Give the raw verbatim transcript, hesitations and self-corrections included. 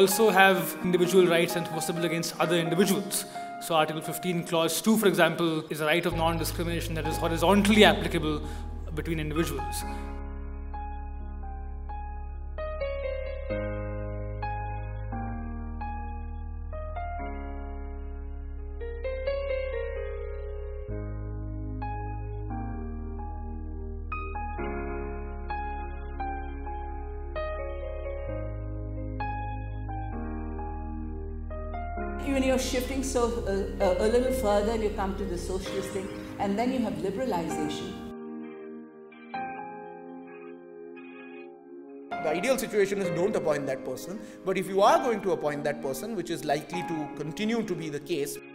also have individual rights enforceable against other individuals. So Article fifteen, Clause two, for example, is a right of non-discrimination that is horizontally applicable between individuals. When you're shifting so uh, a, a little further, you come to the socialist thing, and then you have liberalization. The ideal situation is don't appoint that person, but if you are going to appoint that person, which is likely to continue to be the case,